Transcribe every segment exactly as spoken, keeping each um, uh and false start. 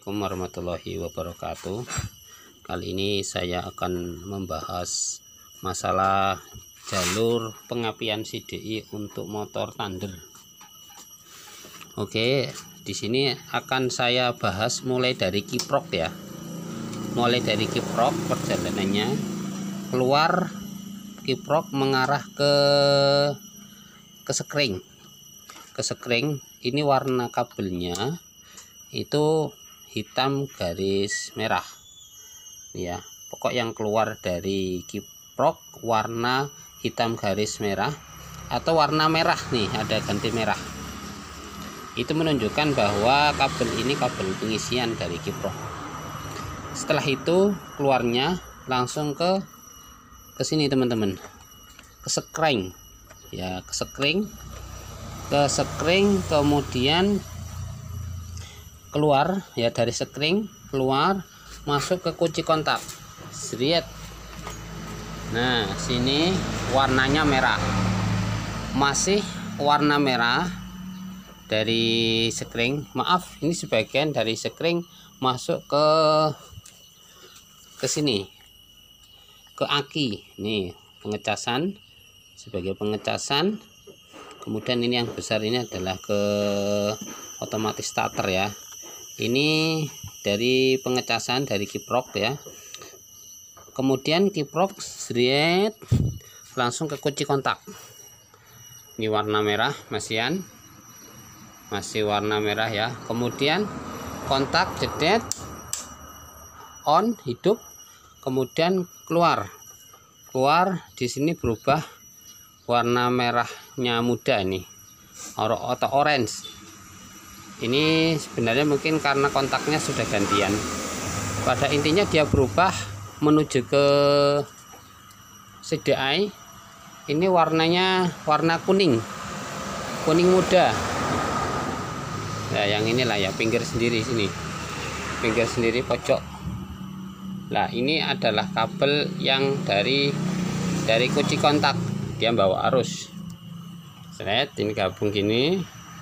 Assalamualaikum warahmatullahi wabarakatuh. Kali ini saya akan membahas masalah jalur pengapian C D I untuk motor Thunder. Oke, di sini akan saya bahas mulai dari kiprok ya. Mulai dari kiprok perjalanannya, keluar kiprok mengarah ke ke sekring. Ke sekring ini warna kabelnya itu hitam garis merah ya. Pokok yang keluar dari kiprok warna hitam garis merah atau warna merah nih, ada ganti merah, itu menunjukkan bahwa kabel ini kabel pengisian dari kiprok. Setelah itu keluarnya langsung ke ke sini teman-teman, ke sekring ya, ke sekring ke sekring kemudian keluar ya, dari sekring keluar masuk ke kunci kontak seriet. Nah, sini warnanya merah, masih warna merah dari sekring. Maaf, ini sebagian dari sekring masuk ke ke sini, ke aki. Nih pengecasan, sebagai pengecasan. Kemudian ini yang besar ini adalah ke otomatis starter ya. Ini dari pengecasan dari kiprok ya. Kemudian kiprok seriet langsung ke kunci kontak. Ini warna merah masihan, masih warna merah ya. Kemudian kontak jedet on, hidup, kemudian keluar keluar di sini berubah warna merahnya muda nih, atau orange. Ini sebenarnya mungkin karena kontaknya sudah gantian. Pada intinya dia berubah menuju ke C D I. Ini warnanya warna kuning, kuning muda. Nah, yang inilah ya, pinggir sendiri sini, pinggir sendiri pojok. Nah, ini adalah kabel yang dari dari kunci kontak, dia bawa arus. Seret, ini gabung gini,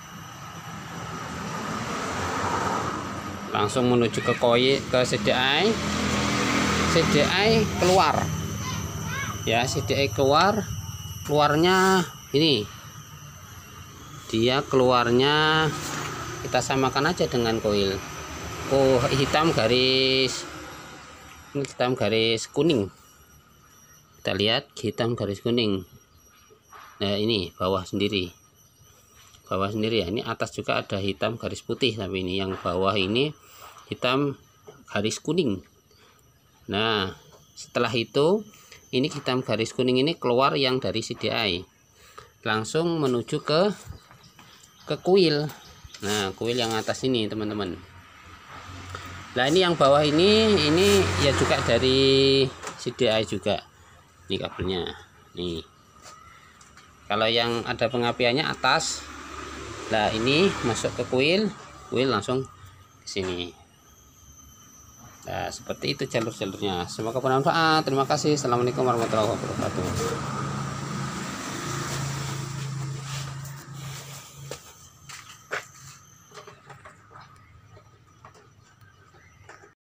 langsung menuju ke koi, ke C D I. C D I keluar ya, C D I keluar, keluarnya ini, dia keluarnya kita samakan aja dengan koil. Oh, hitam garis, ini hitam garis kuning. Kita lihat hitam garis kuning. Nah, ini bawah sendiri, bawah sendiri ya. Ini atas juga ada hitam garis putih, tapi ini yang bawah ini hitam garis kuning. Nah, setelah itu ini hitam garis kuning ini keluar yang dari C D I, langsung menuju ke ke kuil. Nah, kuil yang atas ini teman-teman. Nah, ini yang bawah ini ini ya juga dari C D I juga. Ini kabelnya nih. Kalau yang ada pengapiannya atas. Nah, ini masuk ke kuil, kuil langsung ke sini. Nah, seperti itu jalur-jalurnya. Semoga bermanfaat. Terima kasih. Assalamualaikum warahmatullahi wabarakatuh.